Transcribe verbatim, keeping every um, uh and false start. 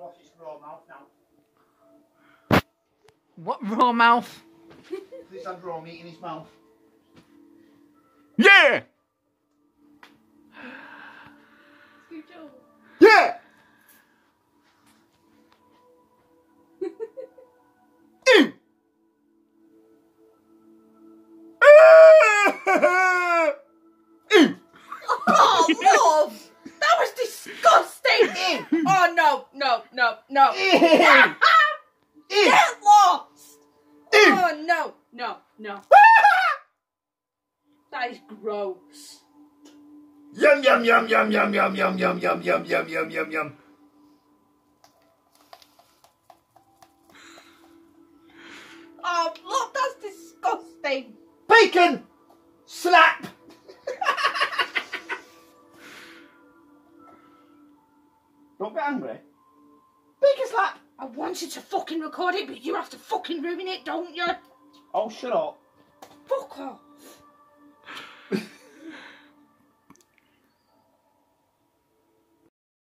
wash its raw mouth now. What raw mouth? He's had raw meat in his mouth. Yeah! Scooch over. Yeah! Ew! Ew! Oh, love! That was disgusting! Oh, no, no, no, no. Ew! Get lost! Ew! Oh, no, no, no. That is gross. Yum yum yum yum yum yum yum yum yum yum yum yum yum yum. Oh, look, that's disgusting. Bacon! Slap! Don't get angry. Bacon slap! I wanted to fucking record it, but you have to fucking ruin it, don't you? Oh, shut up. Fuck off.